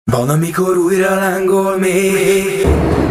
Van, amikor újra lángol még.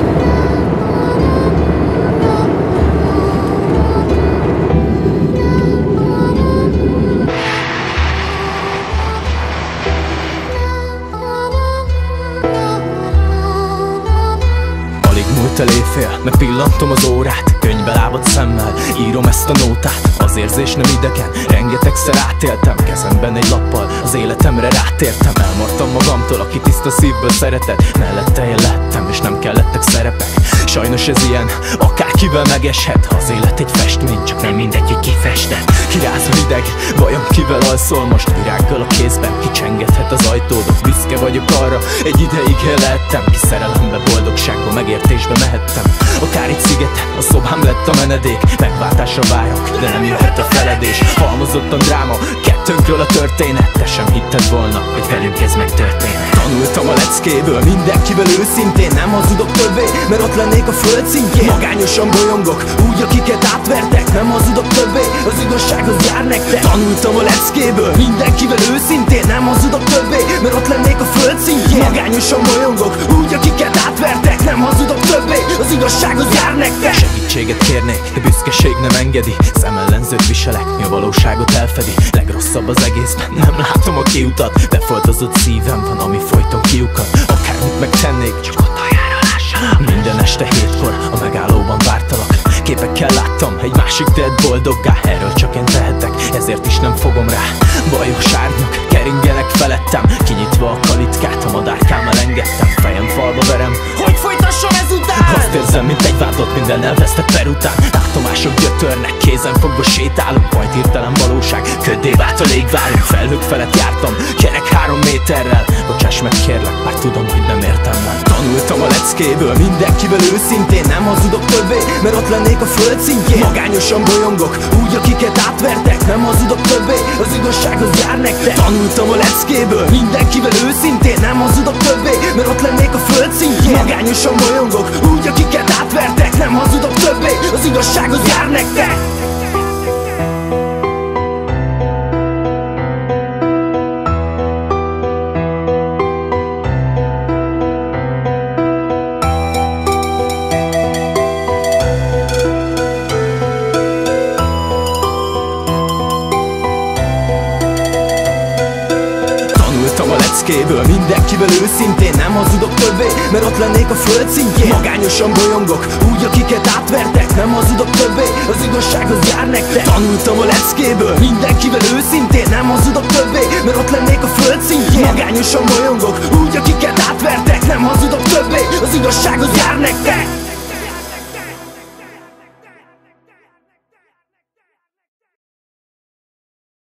Múlt el éjfél, megpillantom az órát, könyvbe lábadt szemmel írom ezt a nótát. Az érzés nem idegen, rengetegszer átéltem, kezemben egy lappal az életemre rátértem. Elmartam magamtól, aki tiszta szívből szeretett, mellette én lettem, és nem kellettek szerepek. Sajnos ez ilyen, akárkivel megeshet. Az élet egy festmény, csak nem mindegy, hogy ki festett. Kiráz a hideg, vajon kivel alszol most? Virággal a kézben kicsengethet az ajtódot. Büszke vagyok arra, egy ideig lehettem. Ki szerelembe, boldogságba, megértésbe mehettem. Akár egy szigeten, a szobám lett a menedék. Megváltásra várok, de nem jöhet a feledés. Halmozottan dráma, kettőnkről a történet. Te sem hitted volna, hogy velünk ez megtörténhet. Tanultam a leckéből, mindenkivel őszintén. Nem hazudok többé, mert ott lennék a föld szintjén. Magányosan bolyongok, úgy akiket átvertek. Nem hazudok többé, az igazság az jár nektek. Tanultam a leckéből, mindenkivel őszintén. Nem hazudok többé, mert ott lennék a föld szintjén. Magányosan bolyongok, úgy akiket átvertek. Nem hazudok többé, az igazság az jár nektek. Segítséget kérnék, de büszkeség nem engedi. Szemellenzőt viselek, mi a valóságot elfedi. Legrosszabb az egészben, nem látom a kiutat. Befoltozott szívem van, ami folyton kiukad. Akármit megtennék, csak utoljára lássalak. Minden este 7-kor a megállóban vártalak. Képekkel láttam, egy másik tett boldoggá. Erről csak én tehetek, ezért is nem fogom rá. Bajos árnyak keringenek felettem. Kinyitva a kalitkát, a madárkámmal engedtem. Fejem falba verem, hogy folytassam ezután. Azt érzem, mint egy vádlott, minden elvesztett per után. Látomások gyötörnek, kézen fogva sétálunk. Majd hirtelen valóság, köddé vált a légvárunk. Felhők felett jártam, kerek 3 méterrel. Bocsáss meg kérlek, már tudom, hogy nem értem meg. Tanultam a leckéből, mindenkivel őszintén. Nem hazudok többé, mert ott lennék a föld szintjén. Magányosan bolyongok, úgy akiket átvertek. Nem hazudok többé, az igazság az jár nektek. Tanultam a leckéből, mindenkivel őszintén. Nem hazudok többé, mert ott lennék a föld szintjén. Magányosan bolyongok, úgy akiket átvertek. Nem hazudok többé, az igazság az jár nektek. Tanultam a leckéből, mindenkivel őszintén. Nem hazudok többé, mert ott lennék a föld szintjén. Magányosan bolyongok, úgy akiket átvertek. Nem hazudok többé, az igazság az jár nektek. Tanultam a leckéből, mindenkivel őszintén. Nem hazudok többé, mert ott lennék a föld szintjén. Magányosan bolyongok, úgy akiket átvertek. Nem hazudok többé, az igazság az jár nektek.